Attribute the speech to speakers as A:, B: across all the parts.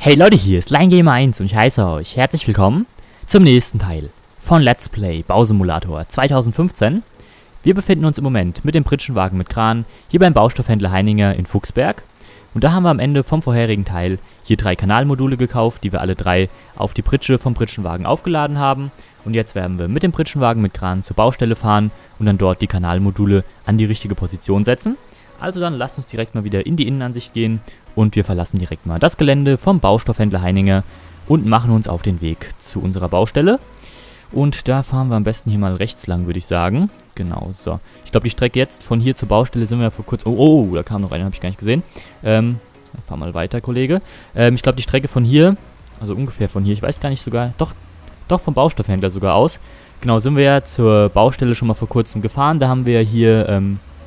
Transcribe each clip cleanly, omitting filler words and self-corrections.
A: Hey Leute, hier ist LionGamer1 und ich heiße euch herzlich willkommen zum nächsten Teil von Let's Play Bausimulator 2015. Wir befinden uns im Moment mit dem Pritschenwagen mit Kran hier beim Baustoffhändler Heininger in Fuchsberg. Und da haben wir am Ende vom vorherigen Teil hier 3 Kanalmodule gekauft, die wir alle 3 auf die Pritsche vom Pritschenwagen aufgeladen haben. Und jetzt werden wir mit dem Pritschenwagen mit Kran zur Baustelle fahren und dann dort die Kanalmodule an die richtige Position setzen. Also dann lasst uns direkt mal wieder in die Innenansicht gehen und wir verlassen direkt mal das Gelände vom Baustoffhändler Heininger und machen uns auf den Weg zu unserer Baustelle. Und da fahren wir am besten hier mal rechts lang, würde ich sagen. Genau, so. Ich glaube, die Strecke jetzt von hier zur Baustelle sind wir vor kurzem... Oh, da kam noch einer, habe ich gar nicht gesehen. Fahr mal weiter, Kollege. Ich glaube, die Strecke von hier, also ungefähr von hier, ich weiß gar nicht sogar... Doch vom Baustoffhändler sogar aus. Genau, sind wir ja zur Baustelle schon mal vor kurzem gefahren. Da haben wir hier...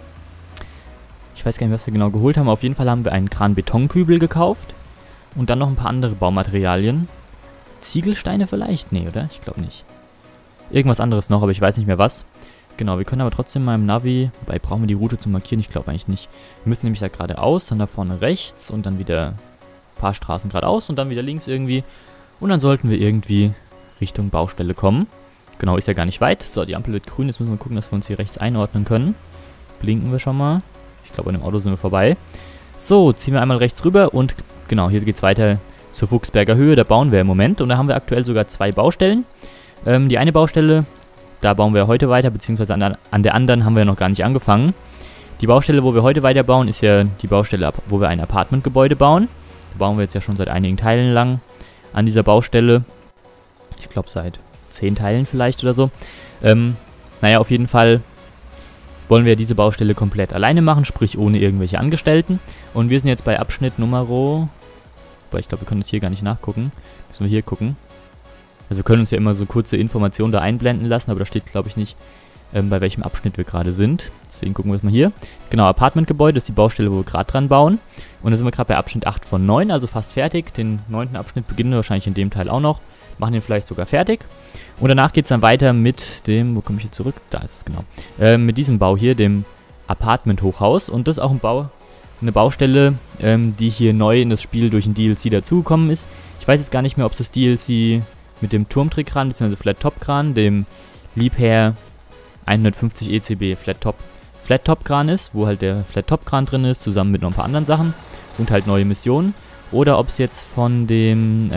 A: ich weiß gar nicht, was wir genau geholt haben. Auf jeden Fall haben wir einen Kran-Betonkübel gekauft. Und dann noch ein paar andere Baumaterialien. Ziegelsteine vielleicht? Nee, oder? Ich glaube nicht. Irgendwas anderes noch, aber ich weiß nicht mehr was. Genau, wir können aber trotzdem mal im Navi... Wobei, brauchen wir die Route zu markieren? Ich glaube eigentlich nicht. Wir müssen nämlich da geradeaus, dann da vorne rechts und dann wieder ein paar Straßen geradeaus und dann wieder links irgendwie. Und dann sollten wir irgendwie Richtung Baustelle kommen. Genau, ist ja gar nicht weit. So, die Ampel wird grün. Jetzt müssen wir gucken, dass wir uns hier rechts einordnen können. Blinken wir schon mal. Ich glaube, an dem Auto sind wir vorbei. So, ziehen wir einmal rechts rüber und genau, hier geht es weiter zur Fuchsberger Höhe. Da bauen wir im Moment und da haben wir aktuell sogar 2 Baustellen. Die eine Baustelle, da bauen wir heute weiter, beziehungsweise an der anderen haben wir noch gar nicht angefangen. Die Baustelle, wo wir heute weiterbauen, ist ja die Baustelle, wo wir ein Apartmentgebäude bauen. Da bauen wir jetzt ja schon seit einigen Teilen lang an dieser Baustelle. Ich glaube, seit 10 Teilen vielleicht oder so. Naja, auf jeden Fall wollen wir diese Baustelle komplett alleine machen, sprich ohne irgendwelche Angestellten. Und wir sind jetzt bei Abschnitt Nummer... Boah, ich glaube, wir können das hier gar nicht nachgucken. Müssen wir hier gucken. Also wir können uns ja immer so kurze Informationen da einblenden lassen, aber da steht, glaube ich, nicht, bei welchem Abschnitt wir gerade sind. Deswegen gucken wir es mal hier. Genau, Apartmentgebäude ist die Baustelle, wo wir gerade dran bauen. Und da sind wir gerade bei Abschnitt 8 von 9, also fast fertig. Den 9. Abschnitt beginnen wir wahrscheinlich in dem Teil auch noch. Machen den vielleicht sogar fertig. Und danach geht es dann weiter mit dem, wo komme ich hier zurück? Da ist es genau. Mit diesem Bau hier, dem Apartment-Hochhaus. Und das ist auch eine Baustelle, die hier neu in das Spiel durch ein DLC dazugekommen ist. Ich weiß jetzt gar nicht mehr, ob es das DLC mit dem Turmträgerkran bzw. Flat-Top-Kran, dem Liebherr 150 ECB Flat-Top-Kran ist, wo halt der Flat-Top-Kran drin ist, zusammen mit noch ein paar anderen Sachen und halt neue Missionen. Oder ob es jetzt von dem,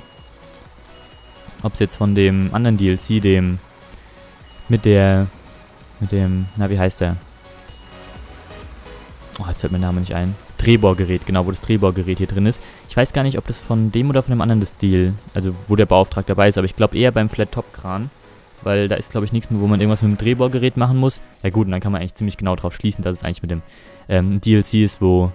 A: anderen DLC, na wie heißt der? Oh, jetzt fällt mir der Name nicht ein. Drehbohrgerät, genau, wo das Drehbohrgerät hier drin ist. Ich weiß gar nicht, ob das von dem oder von dem anderen Stil, also wo der Bauauftrag dabei ist, aber ich glaube eher beim Flat-Top-Kran, weil da ist, glaube ich, nichts mehr, wo man irgendwas mit dem Drehbohrgerät machen muss. Ja gut, und dann kann man eigentlich ziemlich genau drauf schließen, dass es eigentlich mit dem DLC ist, wo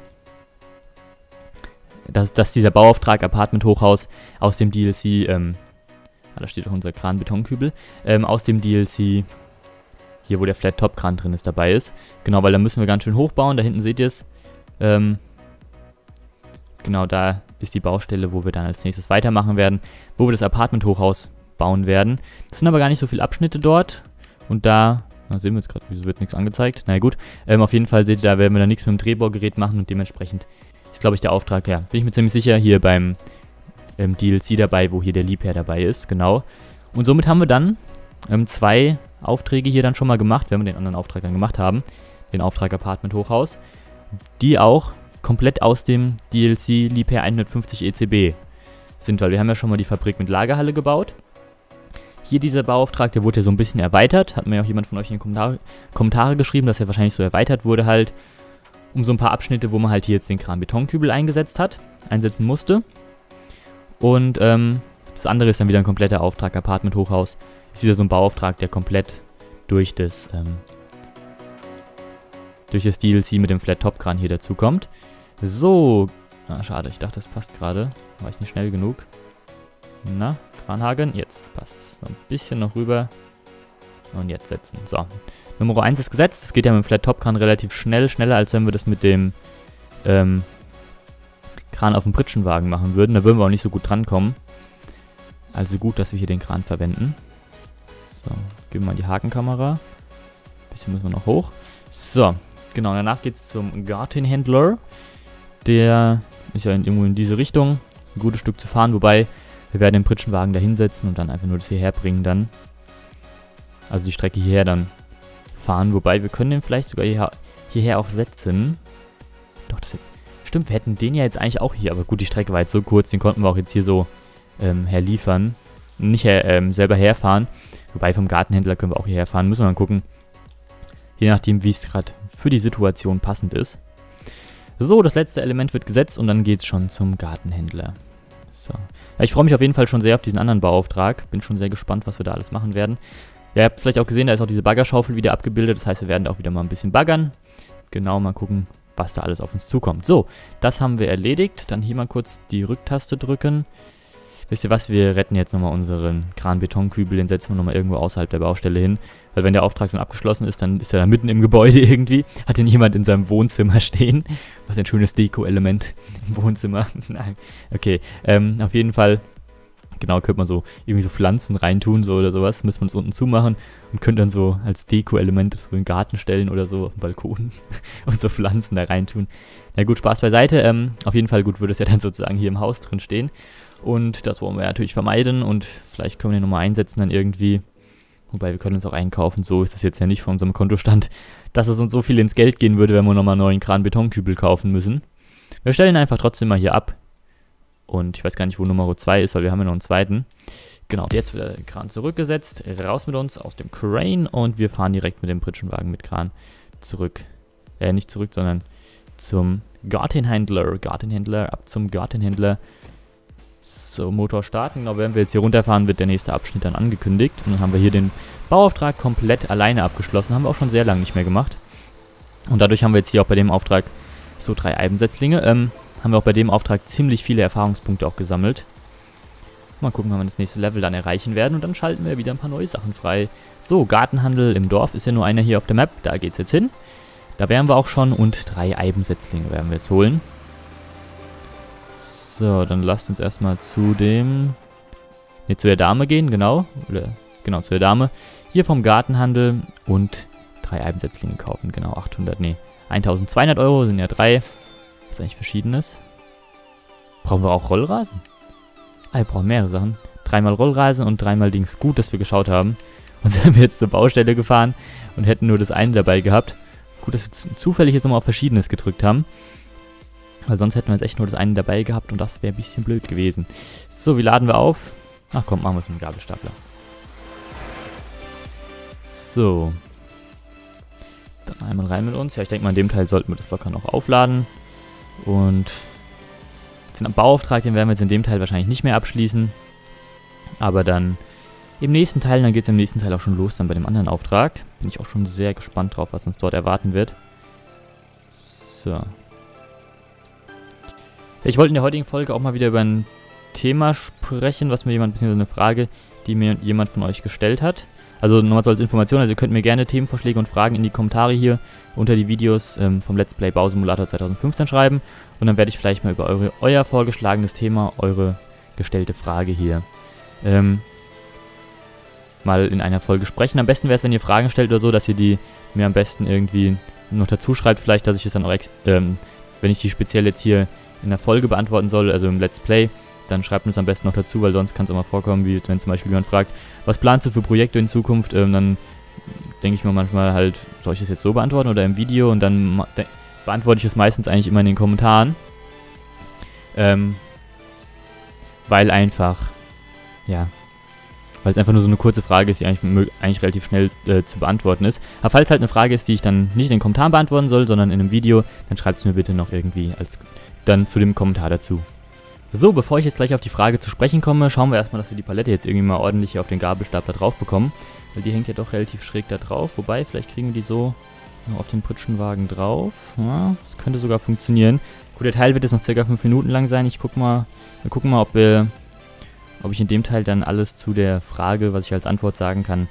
A: dass dieser Bauauftrag Apartment-Hochhaus aus dem DLC, da steht auch unser Kran-Betonkübel, aus dem DLC, hier wo der Flat-Top-Kran drin ist, dabei ist. Genau, weil da müssen wir ganz schön hochbauen, da hinten seht ihr es. Genau, da ist die Baustelle, wo wir dann als nächstes weitermachen werden, wo wir das Apartment-Hochhaus bauen werden. Das sind aber gar nicht so viele Abschnitte dort. Und da sehen wir jetzt gerade, wieso wird nichts angezeigt? Na gut, auf jeden Fall seht ihr, da werden wir dann nichts mit dem Drehbohrgerät machen und dementsprechend ist, glaube ich, der Auftrag, ja, bin ich mir ziemlich sicher, hier beim DLC dabei, wo hier der Liebherr dabei ist, genau. Und somit haben wir dann 2 Aufträge hier dann schon mal gemacht, wenn wir den anderen Auftrag dann gemacht haben, den Auftrag Apartment-Hochhaus, die auch komplett aus dem DLC Liebherr 150 ECB sind, weil wir haben ja schon mal die Fabrik mit Lagerhalle gebaut. Hier dieser Bauauftrag, der wurde ja so ein bisschen erweitert, hat mir auch jemand von euch in die Kommentare geschrieben, dass er wahrscheinlich so erweitert wurde halt, um so ein paar Abschnitte, wo man halt hier jetzt den Kran-Betonkübel einsetzen musste. Und das andere ist dann wieder ein kompletter Auftrag Apartment-Hochhaus. Ist wieder so ein Bauauftrag, der komplett durch das DLC mit dem Flat-Top-Kran hier dazu kommt. So, schade, ich dachte, das passt gerade. War ich nicht schnell genug. Na, Kranhaken, jetzt passt. So ein bisschen noch rüber. Und jetzt setzen. So, Nummer 1 ist gesetzt. Das geht ja mit dem Flat-Top-Kran relativ schnell. Schneller, als wenn wir das mit dem Kran auf dem Pritschenwagen machen würden. Da würden wir auch nicht so gut drankommen. Also gut, dass wir hier den Kran verwenden. So, geben wir mal die Hakenkamera. Ein bisschen müssen wir noch hoch. So, genau, danach geht es zum Gartenhändler. Der ist ja irgendwo in diese Richtung. ein gutes Stück zu fahren, wobei wir werden den Pritschenwagen da hinsetzen und dann einfach nur das hierher bringen dann. Also die Strecke hierher dann fahren, wobei wir können den vielleicht sogar hierher auch setzen. Doch, das stimmt, wir hätten den ja jetzt eigentlich auch hier, aber gut, die Strecke war jetzt so kurz, den konnten wir auch jetzt hier so herliefern. Nicht selber herfahren, wobei vom Gartenhändler können wir auch hierher fahren, müssen wir mal gucken. Je nachdem, wie es gerade für die Situation passend ist. So, das letzte Element wird gesetzt und dann geht es schon zum Gartenhändler. So. Ja, ich freue mich auf jeden Fall schon sehr auf diesen anderen Bauauftrag. Bin schon sehr gespannt, was wir da alles machen werden. Ja, ihr habt vielleicht auch gesehen, da ist auch diese Baggerschaufel wieder abgebildet. Das heißt, wir werden da auch wieder mal ein bisschen baggern. Genau, mal gucken, was da alles auf uns zukommt. So, das haben wir erledigt. Dann hier mal kurz die Rücktaste drücken. Wisst ihr was, wir retten jetzt nochmal unseren Kran-Betonkübel, den setzen wir nochmal irgendwo außerhalb der Baustelle hin. Weil wenn der Auftrag dann abgeschlossen ist, dann ist er da mitten im Gebäude irgendwie. Hat den jemand in seinem Wohnzimmer stehen. Was ein schönes Deko-Element im Wohnzimmer. Nein, okay, auf jeden Fall, genau, könnte man so irgendwie so Pflanzen reintun so oder sowas. Müssen wir uns unten zumachen und könnte dann so als Deko-Element so in den Garten stellen oder so auf dem Balkon und so Pflanzen da reintun. Na gut, Spaß beiseite. Auf jeden Fall gut würde es ja dann sozusagen hier im Haus drin stehen. Und das wollen wir natürlich vermeiden und vielleicht können wir den nochmal einsetzen dann irgendwie. Wobei wir können uns auch einkaufen, so ist es jetzt ja nicht von unserem Kontostand, dass es uns so viel ins Geld gehen würde, wenn wir nochmal einen neuen Kran-Betonkübel kaufen müssen. Wir stellen einfach trotzdem mal hier ab. Und ich weiß gar nicht, wo Nummer 2 ist, weil wir haben ja noch einen zweiten. Genau, jetzt wird der Kran zurückgesetzt, raus mit uns aus dem Crane und wir fahren direkt mit dem Pritschenwagen mit Kran zurück. Nicht zurück, sondern zum Gartenhändler. Ab zum Gartenhändler. So, Motor starten. Genau, wenn wir jetzt hier runterfahren, wird der nächste Abschnitt dann angekündigt. Und dann haben wir hier den Bauauftrag komplett alleine abgeschlossen. Haben wir auch schon sehr lange nicht mehr gemacht. Und dadurch haben wir jetzt hier auch bei dem Auftrag so 3 Eibensetzlinge. Haben wir auch bei dem Auftrag ziemlich viele Erfahrungspunkte auch gesammelt. Mal gucken, wann wir das nächste Level dann erreichen werden. Und dann schalten wir wieder ein paar neue Sachen frei. So, Gartenhandel im Dorf ist ja nur einer hier auf der Map. Da geht es jetzt hin. Da wären wir auch schon. Und 3 Eibensetzlinge werden wir jetzt holen. So, dann lasst uns erstmal zu der Dame gehen, genau. Genau, zu der Dame. Hier vom Gartenhandel und 3 Eibensetzlinge kaufen, genau, 1200 Euro sind ja 3. Was ist eigentlich Verschiedenes? Brauchen wir auch Rollrasen? Ah, wir brauchen mehrere Sachen. 3-mal Rollrasen und 3-mal Dings. Gut, dass wir geschaut haben. Und so sind wir jetzt zur Baustelle gefahren und hätten nur das eine dabei gehabt. Gut, dass wir zufällig jetzt nochmal auf Verschiedenes gedrückt haben. Weil sonst hätten wir jetzt echt nur das eine dabei gehabt und das wäre ein bisschen blöd gewesen. So, wie laden wir auf? Ach komm, machen wir es mit dem Gabelstapler. So. Dann einmal rein mit uns. Ja, ich denke mal, in dem Teil sollten wir das locker noch aufladen. Und den Bauauftrag, den werden wir jetzt in dem Teil wahrscheinlich nicht mehr abschließen. Aber dann im nächsten Teil, dann geht es im nächsten Teil auch schon los, dann bei dem anderen Auftrag. Bin ich auch schon sehr gespannt drauf, was uns dort erwarten wird. So. Ich wollte in der heutigen Folge auch mal wieder über ein Thema sprechen, was mir beziehungsweise eine Frage, die mir jemand von euch gestellt hat. Also nochmal so als Information, also ihr könnt mir gerne Themenvorschläge und Fragen in die Kommentare hier unter die Videos vom Let's Play Bausimulator 2015 schreiben. Und dann werde ich vielleicht mal über euer vorgeschlagenes Thema, eure gestellte Frage hier mal in einer Folge sprechen. Am besten wäre es, wenn ihr Fragen stellt oder so, dass ihr die mir am besten irgendwie noch dazu schreibt, vielleicht, dass ich das dann auch, wenn ich die speziell jetzt hier in der Folge beantworten soll, also im Let's Play, dann schreibt uns am besten noch dazu, weil sonst kann es auch mal vorkommen, wie wenn zum Beispiel jemand fragt, was planst du für Projekte in Zukunft, dann denke ich mir manchmal halt, soll ich das jetzt so beantworten oder im Video und dann beantworte ich es meistens eigentlich immer in den Kommentaren, weil einfach, ja, weil es einfach nur so eine kurze Frage ist, die eigentlich relativ schnell zu beantworten ist. Aber falls halt eine Frage ist, die ich dann nicht in den Kommentaren beantworten soll, sondern in einem Video, dann schreibt es mir bitte noch irgendwie dann zu dem Kommentar dazu. So, bevor ich jetzt gleich auf die Frage zu sprechen komme, schauen wir erstmal, dass wir die Palette jetzt irgendwie mal ordentlich hier auf den Gabelstapler drauf bekommen. Weil die hängt ja doch relativ schräg da drauf. Wobei, vielleicht kriegen wir die so auf den Pritschenwagen drauf. Ja, das könnte sogar funktionieren. Gut, der Teil wird jetzt noch ca. 5 Minuten lang sein. Wir gucken mal, ob ich in dem Teil dann alles zu der Frage, was ich als Antwort sagen kann,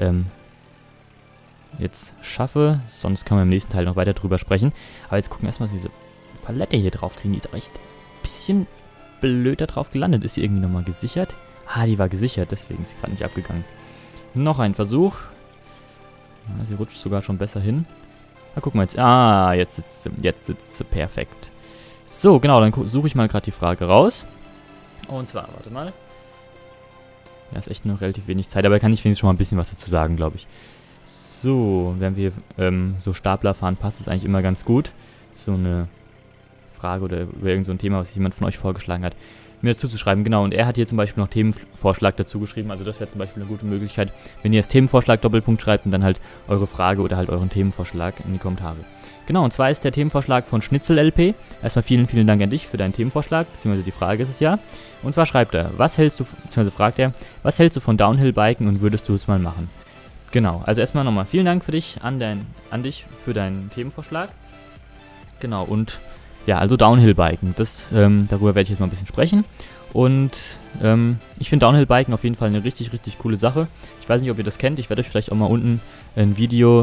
A: jetzt schaffe. Sonst können wir im nächsten Teil noch weiter drüber sprechen. Aber jetzt gucken wir erstmal, dass wir diese Palette hier drauf kriegen. Die ist auch echt ein bisschen blöd da drauf gelandet. Ist sie irgendwie nochmal gesichert? Ah, die war gesichert, deswegen ist sie gerade nicht abgegangen. Noch ein Versuch. Ja, sie rutscht sogar schon besser hin. Na, gucken wir jetzt. Ah, jetzt sitzt sie perfekt. So, genau, dann suche ich mal gerade die Frage raus. Und zwar, warte mal. Ja, ist echt noch relativ wenig Zeit, aber kann ich wenigstens schon mal ein bisschen was dazu sagen, glaube ich. So, wenn wir so Stapler fahren, passt es eigentlich immer ganz gut. So eine Frage oder über irgend so ein Thema, was jemand von euch vorgeschlagen hat, mir dazu zu schreiben. Genau, und er hat hier zum Beispiel noch Themenvorschlag dazu geschrieben. Also das wäre zum Beispiel eine gute Möglichkeit, wenn ihr das Themenvorschlag Doppelpunkt schreibt und dann halt eure Frage oder halt euren Themenvorschlag in die Kommentare. Genau, und zwar ist der Themenvorschlag von Schnitzel LP. Erstmal vielen, vielen Dank an dich für deinen Themenvorschlag, beziehungsweise die Frage ist es ja. Und zwar schreibt er, beziehungsweise fragt er, was hältst du von Downhill-Biken und würdest du es mal machen? Genau, also erstmal nochmal vielen Dank für dich an dich für deinen Themenvorschlag. Genau, und ja, also Downhill-Biken, darüber werde ich jetzt mal ein bisschen sprechen. Und ich finde Downhill-Biken auf jeden Fall eine richtig, richtig coole Sache. Ich weiß nicht, ob ihr das kennt, ich werde euch vielleicht auch mal unten ein Video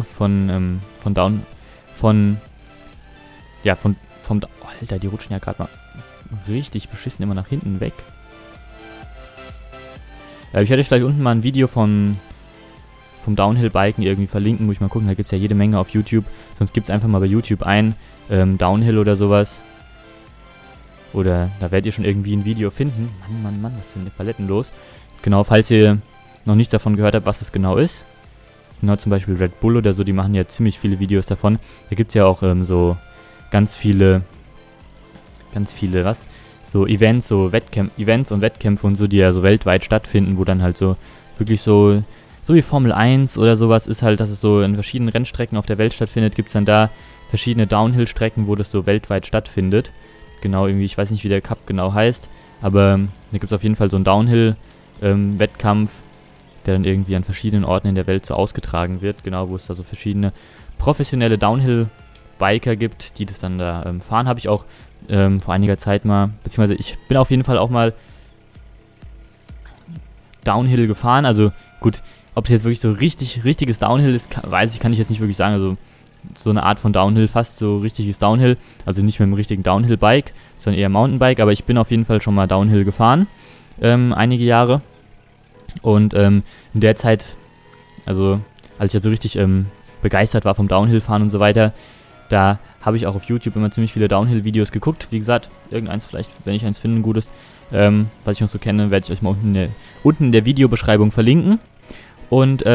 A: Alter, die rutschen ja gerade mal richtig beschissen immer nach hinten weg. Ja, ich werde euch vielleicht unten mal ein Video vom Downhill-Biken irgendwie verlinken, muss ich mal gucken, da gibt es ja jede Menge auf YouTube. Sonst gibt es einfach mal bei YouTube ein, Downhill oder sowas. Oder da werdet ihr schon irgendwie ein Video finden. Mann, was ist denn mit Paletten los? Genau, falls ihr noch nichts davon gehört habt, was das genau ist. Genau, zum Beispiel Red Bull oder so, die machen ja ziemlich viele Videos davon. Da gibt es ja auch so ganz viele, so Events, Events und Wettkämpfe und so, die ja so weltweit stattfinden, wo dann halt so wirklich so wie Formel 1 oder sowas ist halt, dass es so in verschiedenen Rennstrecken auf der Welt stattfindet, gibt es dann da verschiedene Downhill-Strecken, wo das so weltweit stattfindet. Genau, irgendwie, ich weiß nicht, wie der Cup genau heißt, aber da gibt es auf jeden Fall so einen Downhill-Wettkampf, der dann irgendwie an verschiedenen Orten in der Welt so ausgetragen wird, genau, wo es da so verschiedene professionelle Downhill-Biker gibt, die das dann da fahren. Habe ich auch vor einiger Zeit mal, beziehungsweise ich bin auf jeden Fall auch mal Downhill gefahren, also gut, ob es jetzt wirklich so richtiges Downhill ist, kann ich jetzt nicht wirklich sagen, also so eine Art von Downhill, fast so richtiges Downhill, also nicht mit einem richtigen Downhill-Bike, sondern eher Mountainbike, aber ich bin auf jeden Fall schon mal Downhill gefahren, einige Jahre. Und in der Zeit, also als ich ja so richtig begeistert war vom Downhill-Fahren und so weiter, da habe ich auch auf YouTube immer ziemlich viele Downhill-Videos geguckt. Wie gesagt, irgendeins vielleicht, wenn ich eins finde, ein gutes, was ich noch so kenne, werde ich euch mal unten in der Videobeschreibung verlinken. Und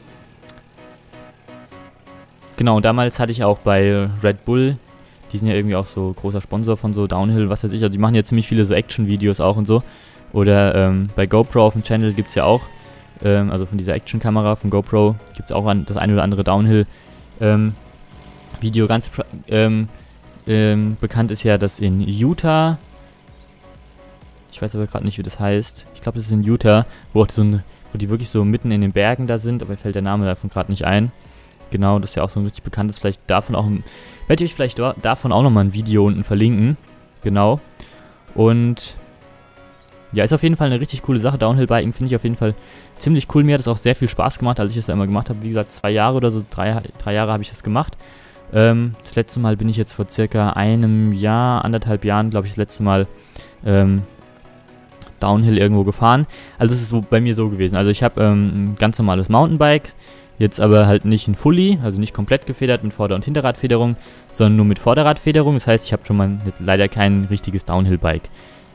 A: genau, damals hatte ich auch bei Red Bull, die sind ja irgendwie auch so großer Sponsor von so Downhill, was weiß ich, also die machen ja ziemlich viele so Action-Videos auch und so. Oder bei GoPro auf dem Channel gibt es ja auch, also von dieser Action-Kamera von GoPro, gibt es auch das eine oder andere Downhill-Video. Ganz bekannt ist ja das in Utah, ich weiß aber gerade nicht, wie das heißt, ich glaube das ist in Utah, wo die wirklich so mitten in den Bergen da sind, aber mir fällt der Name davon gerade nicht ein. Genau, das ist ja auch so ein richtig bekanntes, werde ich euch vielleicht davon auch nochmal ein Video unten verlinken. Genau. Und ja, ist auf jeden Fall eine richtig coole Sache. Downhill-Biken finde ich auf jeden Fall ziemlich cool. Mir hat es auch sehr viel Spaß gemacht, als ich das da immer gemacht habe. Wie gesagt, 2 Jahre oder so, 3 Jahre habe ich das gemacht. Das letzte Mal bin ich jetzt vor circa 1,5 Jahren, glaube ich, das letzte Mal Downhill irgendwo gefahren. Also es ist so bei mir so gewesen. Also ich habe ein ganz normales Mountainbike, jetzt aber halt nicht ein Fully, also nicht komplett gefedert mit Vorder- und Hinterradfederung, sondern nur mit Vorderradfederung. Das heißt, ich habe schon mal leider kein richtiges Downhill-Bike.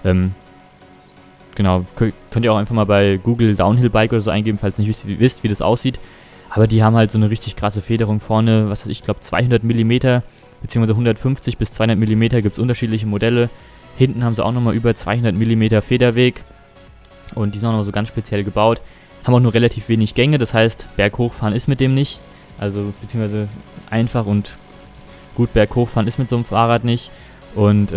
A: Genau, könnt ihr auch einfach mal bei Google Downhill-Bike oder so eingeben, falls ihr nicht wisst, wie das aussieht. Aber die haben halt so eine richtig krasse Federung vorne, was weiß ich, glaube 200 mm, beziehungsweise 150 bis 200 mm gibt es unterschiedliche Modelle. Hinten haben sie auch nochmal über 200 mm Federweg und die sind auch noch so ganz speziell gebaut. Haben auch nur relativ wenig Gänge, das heißt, berghochfahren ist mit dem nicht. Also, beziehungsweise einfach und gut berghochfahren ist mit so einem Fahrrad nicht. Und,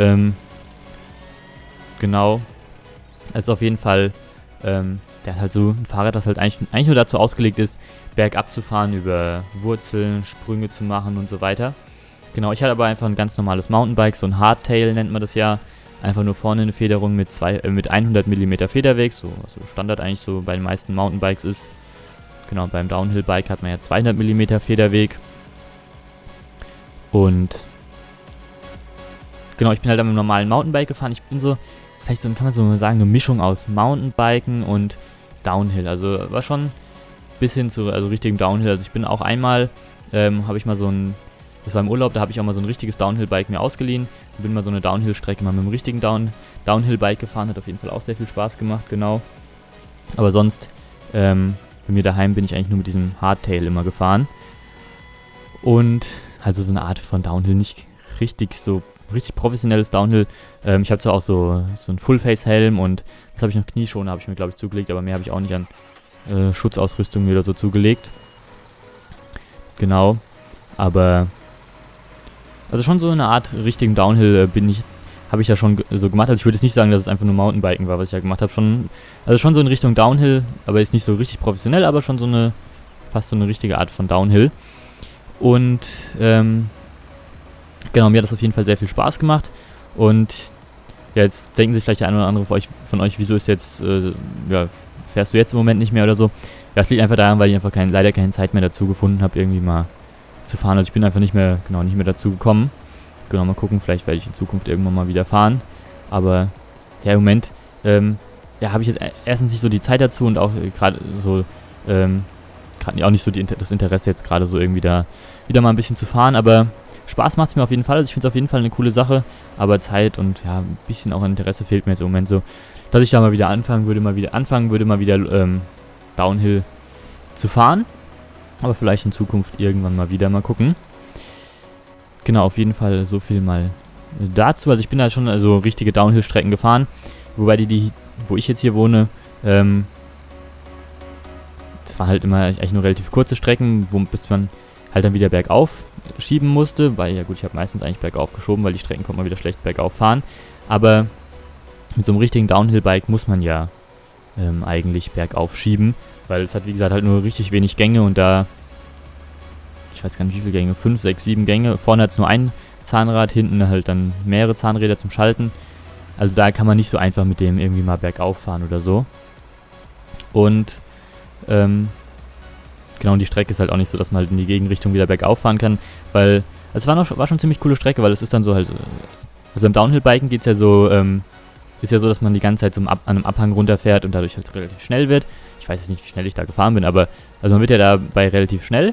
A: genau, es ist auf jeden Fall, der hat halt so ein Fahrrad, das halt eigentlich nur dazu ausgelegt ist, bergab zu fahren, über Wurzeln, Sprünge zu machen und so weiter. Genau, ich hatte aber einfach ein ganz normales Mountainbike, so ein Hardtail nennt man das ja. Einfach nur vorne eine Federung mit 100 mm Federweg, so also Standard eigentlich so bei den meisten Mountainbikes ist. Genau, beim Downhill-Bike hat man ja 200 mm Federweg. Und genau, ich bin halt am normalen Mountainbike gefahren. Ich bin so, vielleicht so, kann man so sagen, eine Mischung aus Mountainbiken und Downhill. Also war schon bis hin zu richtigem Downhill. Also ich bin auch einmal, habe ich mal so ein Das war im Urlaub, da habe ich auch mal so ein richtiges Downhill-Bike mir ausgeliehen. Bin mal so eine Downhill-Strecke mal mit dem richtigen Downhill-Bike gefahren. Hat auf jeden Fall auch sehr viel Spaß gemacht, genau. Aber sonst, bei mir daheim bin ich eigentlich nur mit diesem Hardtail immer gefahren. Und also so eine Art von Downhill, nicht richtig professionelles Downhill. Ich habe zwar auch so einen Full-Face-Helm und was habe ich noch? Knieschoner habe ich mir, glaube ich, zugelegt, aber mehr habe ich auch nicht an Schutzausrüstung mir oder so zugelegt. Genau, aber also schon so eine Art richtigen Downhill habe ich ja schon so gemacht. Also ich würde jetzt nicht sagen, dass es einfach nur Mountainbiken war, was ich ja gemacht habe. Also schon so in Richtung Downhill, aber jetzt nicht so richtig professionell, aber schon fast so eine richtige Art von Downhill. Und genau, mir hat das auf jeden Fall sehr viel Spaß gemacht. Und ja, jetzt denken sich vielleicht der eine oder andere von euch, wieso ist jetzt, fährst du jetzt im Moment nicht mehr oder so? Ja, das liegt einfach daran, weil ich einfach leider keine Zeit mehr dazu gefunden habe, irgendwie mal zu fahren. Also ich bin einfach nicht mehr dazu gekommen. Genau, mal gucken, vielleicht werde ich in Zukunft irgendwann mal wieder fahren. Aber ja, im Moment, habe ich jetzt erstens nicht so die Zeit dazu und auch gerade so, gerade auch nicht so das Interesse jetzt gerade so irgendwie da wieder mal ein bisschen zu fahren. Aber Spaß macht es mir auf jeden Fall. Also ich finde es auf jeden Fall eine coole Sache. Aber Zeit und ja, ein bisschen auch an Interesse fehlt mir jetzt im Moment so, dass ich da mal wieder anfangen würde, mal wieder Downhill zu fahren. Aber vielleicht in Zukunft irgendwann mal wieder, mal gucken. Genau, auf jeden Fall so viel mal dazu. Also ich bin da schon also richtige Downhill-Strecken gefahren. Wobei wo ich jetzt hier wohne, das waren halt immer eigentlich nur relativ kurze Strecken, bis man halt dann wieder bergauf schieben musste. Weil, ja gut, ich habe meistens eigentlich bergauf geschoben, weil die Strecken konnte man wieder schlecht bergauf fahren. Aber mit so einem richtigen Downhill-Bike muss man ja eigentlich bergauf schieben. Weil es hat, wie gesagt, halt nur richtig wenig Gänge und da, ich weiß gar nicht wie viele Gänge, 5, 6, 7 Gänge. Vorne hat es nur ein Zahnrad, hinten halt dann mehrere Zahnräder zum Schalten. Also da kann man nicht so einfach mit dem irgendwie mal bergauf fahren oder so. Und, genau, und die Strecke ist halt auch nicht so, dass man halt in die Gegenrichtung wieder bergauf fahren kann, weil, also es war schon eine ziemlich coole Strecke, weil es ist dann so halt, also beim Downhill-Biken geht es ja so, ist ja so, dass man die ganze Zeit so an einem Abhang runterfährt und dadurch halt relativ schnell wird. Ich weiß jetzt nicht, wie schnell ich da gefahren bin, aber also man wird ja dabei relativ schnell.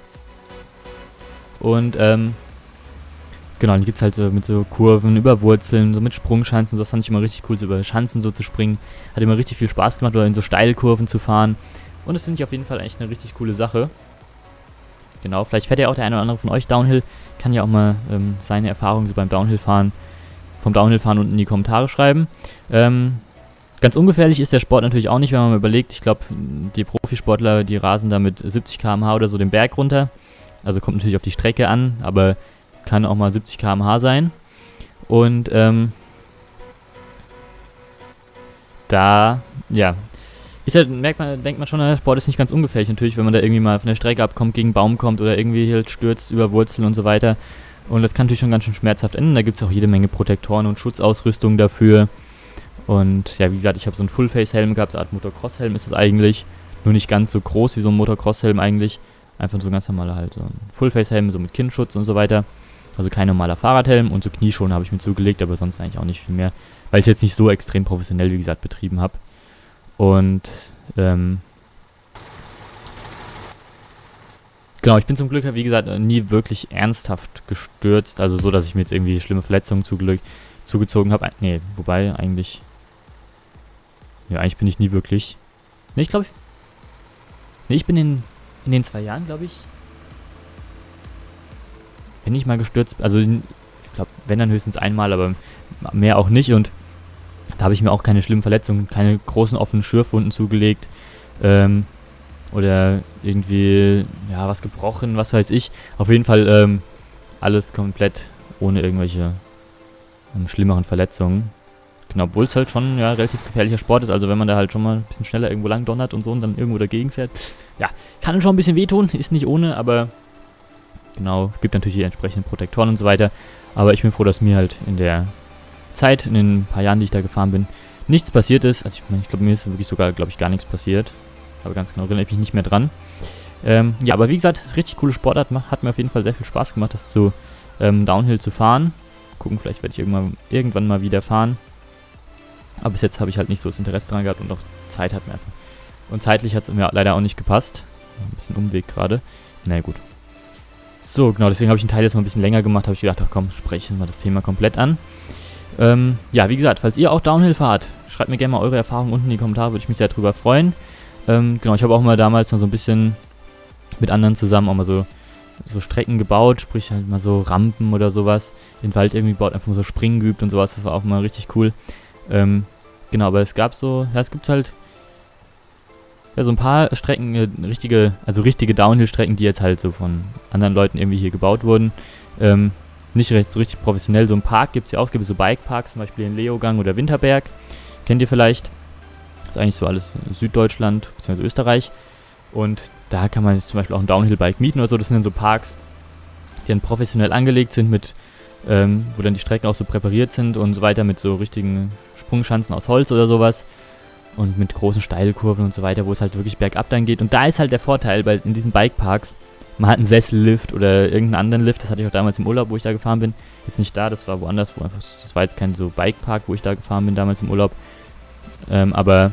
A: Und genau, dann gibt es halt so mit so Kurven, über Wurzeln, so mit Sprungschanzen, so das fand ich immer richtig cool, so über Schanzen so zu springen. Hat immer richtig viel Spaß gemacht, oder in so Steilkurven zu fahren. Und das finde ich auf jeden Fall echt eine richtig coole Sache. Genau, vielleicht fährt ja auch der eine oder andere von euch Downhill. Kann ja auch mal seine Erfahrungen so vom Downhillfahren unten in die Kommentare schreiben. Ganz ungefährlich ist der Sport natürlich auch nicht, wenn man mal überlegt, ich glaube, die Profisportler, die rasen da mit 70 km/h oder so den Berg runter. Also kommt natürlich auf die Strecke an, aber kann auch mal 70 km/h sein. Und da, ja, denkt man schon, der Sport ist nicht ganz ungefährlich. Natürlich, wenn man da irgendwie mal von der Strecke abkommt, gegen einen Baum kommt oder irgendwie halt stürzt über Wurzeln und so weiter. Und das kann natürlich schon ganz schön schmerzhaft enden. Da gibt es auch jede Menge Protektoren und Schutzausrüstung dafür. Und ja, wie gesagt, ich habe so einen Full-Face-Helm gehabt, so eine Art Motocross-Helm ist es eigentlich. Nur nicht ganz so groß wie so ein Motocross-Helm eigentlich. Einfach so ein ganz normaler halt, so ein Full-Face-Helm, so mit Kinnschutz und so weiter. Also kein normaler Fahrradhelm und so Knieschoner habe ich mir zugelegt, aber sonst eigentlich auch nicht viel mehr. Weil ich es jetzt nicht so extrem professionell, wie gesagt, betrieben habe. Und, genau, ich bin zum Glück, wie gesagt, nie wirklich ernsthaft gestürzt. Also so, dass ich mir jetzt irgendwie schlimme Verletzungen zugezogen habe. Nee, wobei eigentlich... Ja, eigentlich bin ich nie wirklich... Nee, ich glaube... Nee, ich bin in den 2 Jahren, glaube ich... Wenn ich mal gestürzt... Also, ich glaube, wenn dann höchstens einmal, aber mehr auch nicht. Und da habe ich mir auch keine schlimmen Verletzungen, keine großen offenen Schürfwunden zugelegt. Oder irgendwie, ja, was gebrochen, was weiß ich. Auf jeden Fall alles komplett ohne irgendwelche schlimmeren Verletzungen. Genau, obwohl es halt schon ja, relativ gefährlicher Sport ist. Also wenn man da halt schon mal ein bisschen schneller irgendwo lang donnert und so und dann irgendwo dagegen fährt. Ja, kann schon ein bisschen wehtun, ist nicht ohne, aber genau, gibt natürlich die entsprechenden Protektoren und so weiter. Aber ich bin froh, dass mir halt in der Zeit, in den paar Jahren, die ich da gefahren bin, nichts passiert ist. Also ich glaube, mir ist wirklich sogar, glaube ich, gar nichts passiert. Aber ganz genau erinnere ich mich nicht mehr dran. Ja, aber wie gesagt, richtig coole Sportart. Hat mir auf jeden Fall sehr viel Spaß gemacht, das Downhill zu fahren. Gucken, vielleicht werde ich irgendwann mal wieder fahren. Aber bis jetzt habe ich halt nicht so das Interesse dran gehabt und auch Zeit hat mir einfach. Und zeitlich hat es mir leider auch nicht gepasst. Ein bisschen Umweg gerade. Na gut. So, genau, deswegen habe ich den Teil jetzt mal ein bisschen länger gemacht. Habe ich gedacht, ach komm, sprechen wir das Thema komplett an. Ja, wie gesagt, falls ihr auch Downhill fahrt, schreibt mir gerne mal eure Erfahrungen unten in die Kommentare, würde ich mich sehr drüber freuen. Genau, ich habe auch mal damals noch so ein bisschen mit anderen zusammen auch mal so Strecken gebaut, sprich halt mal so Rampen oder sowas. Den Wald irgendwie gebaut, einfach mal so Springen geübt und sowas, das war auch mal richtig cool. Genau, aber es gab so, ja, es gibt halt ja, so ein paar Strecken, richtige Downhill-Strecken, die jetzt halt so von anderen Leuten irgendwie hier gebaut wurden. Nicht so richtig professionell. So ein Park gibt es ja auch. Es gibt so Bikeparks, zum Beispiel in Leogang oder Winterberg. Kennt ihr vielleicht? Das ist eigentlich so alles Süddeutschland bzw. Österreich. Und da kann man jetzt zum Beispiel auch ein Downhill-Bike mieten oder so. Das sind dann so Parks, die dann professionell angelegt sind, mit, wo dann die Strecken auch so präpariert sind und so weiter, mit so richtigen Sprungschanzen aus Holz oder sowas. Und mit großen Steilkurven und so weiter, wo es halt wirklich bergab dann geht. Und da ist halt der Vorteil, weil in diesen Bikeparks, man hat einen Sessellift oder irgendeinen anderen Lift, das hatte ich auch damals im Urlaub, wo ich da gefahren bin. Jetzt nicht da, das war woanders, das war jetzt kein so Bikepark, wo ich da gefahren bin, damals im Urlaub. Aber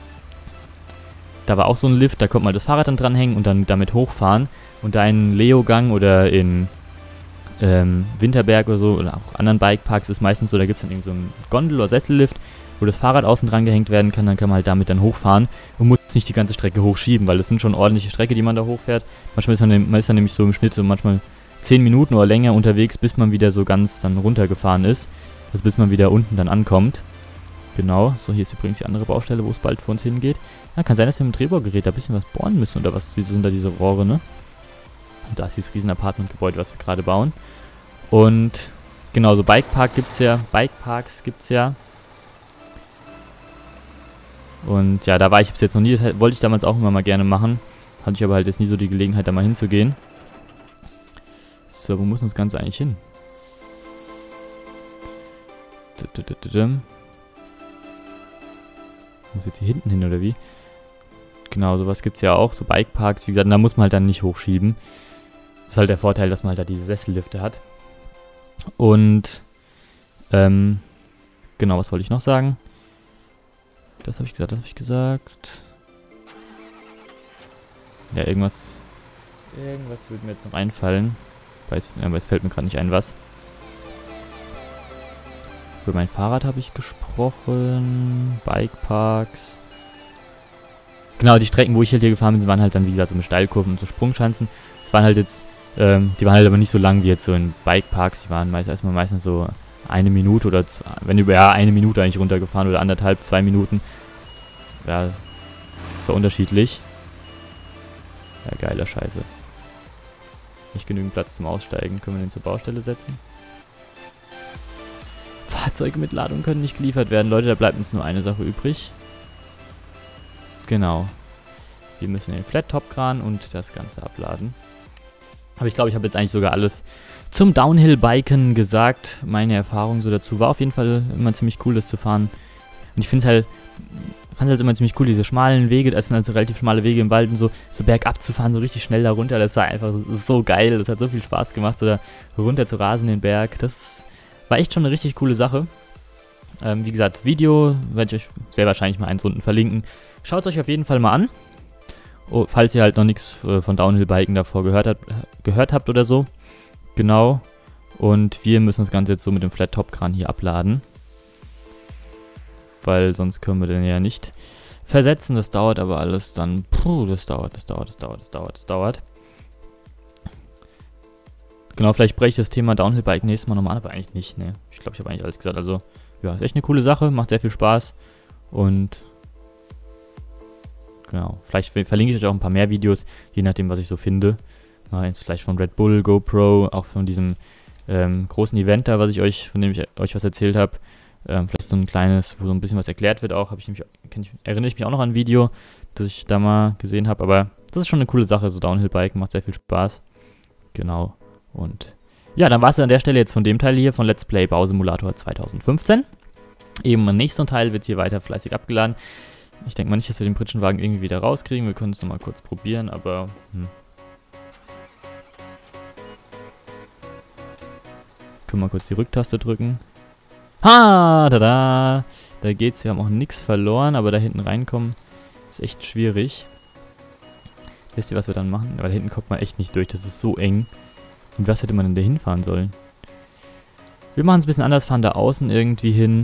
A: da war auch so ein Lift, da konnte man das Fahrrad dann dranhängen und dann damit hochfahren. Und da in Leogang oder in Winterberg oder so, oder auch anderen Bikeparks ist meistens so, da gibt es dann irgendwie so einen Gondel- oder Sessellift, wo das Fahrrad außen dran gehängt werden kann, dann kann man halt damit dann hochfahren und muss nicht die ganze Strecke hochschieben, weil das sind schon ordentliche Strecke, die man da hochfährt. Manchmal ist man dann nämlich so im Schnitt so manchmal 10 Minuten oder länger unterwegs, bis man wieder so ganz dann runtergefahren ist. Also bis man wieder unten dann ankommt. Genau, so hier ist übrigens die andere Baustelle, wo es bald vor uns hingeht. Ja, kann sein, dass wir mit dem Drehbohrgerät da ein bisschen was bohren müssen oder was, wieso sind da diese Rohre, ne? Und da ist dieses riesen Apartmentgebäude, was wir gerade bauen. Und genau, so Bikeparks gibt's ja. Und ja, da war ich bis jetzt noch nie, das wollte ich damals auch immer mal gerne machen. Hatte ich aber halt jetzt nie so die Gelegenheit, da mal hinzugehen. So, wo muss das Ganze eigentlich hin? Muss jetzt hier hinten hin, oder wie? Genau, sowas gibt es ja auch, so Bikeparks, wie gesagt, und da muss man halt dann nicht hochschieben. Das ist halt der Vorteil, dass man halt da diese Sessellifte hat. Und, genau, was wollte ich noch sagen? Das habe ich gesagt. Ja, irgendwas würde mir jetzt noch einfallen. Aber es fällt mir gerade nicht ein, was. Über mein Fahrrad habe ich gesprochen. Bikeparks. Genau, die Strecken, wo ich halt hier gefahren bin, waren halt dann, wie gesagt, so mit Steilkurven und so Sprungschanzen. Das waren halt jetzt, die waren halt aber nicht so lang wie jetzt so in Bikeparks. Die waren meistens so 1 Minute oder wenn über ja 1 Minute eigentlich runtergefahren oder 1,5, 2 Minuten. Ja, das war unterschiedlich. Ja, geiler Scheiße. Nicht genügend Platz zum Aussteigen. Können wir den zur Baustelle setzen? Fahrzeuge mit Ladung können nicht geliefert werden. Leute, da bleibt uns nur eine Sache übrig. Genau. Wir müssen den Flat-Top-Kran und das Ganze abladen. Aber ich glaube, ich habe jetzt eigentlich sogar alles zum Downhill-Biken gesagt. Meine Erfahrung so dazu war auf jeden Fall immer ziemlich cool, das zu fahren. Und ich fand es halt immer ziemlich cool, diese schmalen Wege, das sind also relativ schmale Wege im Wald und so bergab zu fahren, so richtig schnell da runter. Das war einfach so geil. Das hat so viel Spaß gemacht, so da runter zu rasen den Berg. Das war echt schon eine richtig coole Sache. Wie gesagt, das Video werde ich euch sehr wahrscheinlich mal eins unten verlinken. Schaut es euch auf jeden Fall mal an. Oh, falls ihr halt noch nichts von Downhill-Biken davor gehört habt oder so. Genau. Und wir müssen das Ganze jetzt so mit dem Flat-Top-Kran hier abladen. Weil sonst können wir den ja nicht versetzen. Das dauert aber alles dann. Puh, das dauert. Genau, vielleicht breche ich das Thema Downhill-Bike nächstes Mal nochmal an, aber eigentlich nicht, ne. Ich glaube, ich habe eigentlich alles gesagt. Also, ja, ist echt eine coole Sache, macht sehr viel Spaß. Und genau, vielleicht verlinke ich euch auch ein paar mehr Videos, je nachdem, was ich so finde. Mal jetzt vielleicht von Red Bull, GoPro, auch von diesem großen Event da, von dem ich euch was erzählt habe. Vielleicht so ein kleines, wo so ein bisschen was erklärt wird auch. Erinnere ich mich auch noch an ein Video, das ich da mal gesehen habe. Aber das ist schon eine coole Sache, so Downhill-Biken, macht sehr viel Spaß. Genau. Und ja, dann war es an der Stelle jetzt von dem Teil hier von Let's Play Bausimulator 2015. Eben im nächsten Teil wird hier weiter fleißig abgeladen. Ich denke mal nicht, dass wir den Pritschenwagen irgendwie wieder rauskriegen. Wir können es nochmal kurz probieren, aber können wir kurz die Rücktaste drücken. Ha, tada! Da geht's, wir haben auch nichts verloren, aber da hinten reinkommen ist echt schwierig. Wisst ihr, was wir dann machen? Weil da hinten kommt man echt nicht durch, das ist so eng. Und was hätte man denn da hinfahren sollen? Wir machen es ein bisschen anders, fahren da außen irgendwie hin.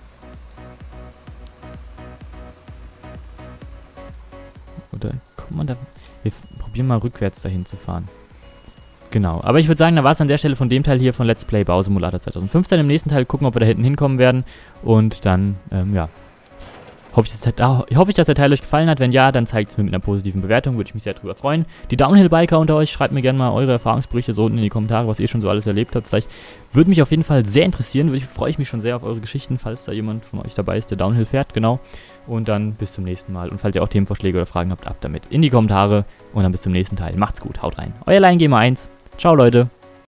A: Oder kommt man da... Wir probieren mal rückwärts dahin zu fahren. Genau, aber ich würde sagen, da war es an der Stelle von dem Teil hier von Let's Play Bausimulator 2015. Im nächsten Teil gucken, ob wir da hinten hinkommen werden. Und dann, ja, hoffe ich, dass der Teil euch gefallen hat. Wenn ja, dann zeigt es mir mit einer positiven Bewertung, würde ich mich sehr darüber freuen. Die Downhill-Biker unter euch, schreibt mir gerne mal eure Erfahrungsberichte so unten in die Kommentare, was ihr schon so alles erlebt habt. Vielleicht würde mich auf jeden Fall sehr interessieren, freue ich mich schon sehr auf eure Geschichten, falls da jemand von euch dabei ist, der Downhill fährt, genau. Und dann bis zum nächsten Mal. Und falls ihr auch Themenvorschläge oder Fragen habt, ab damit in die Kommentare. Und dann bis zum nächsten Teil. Macht's gut, haut rein. Euer LionGamer1. Ciao, Leute.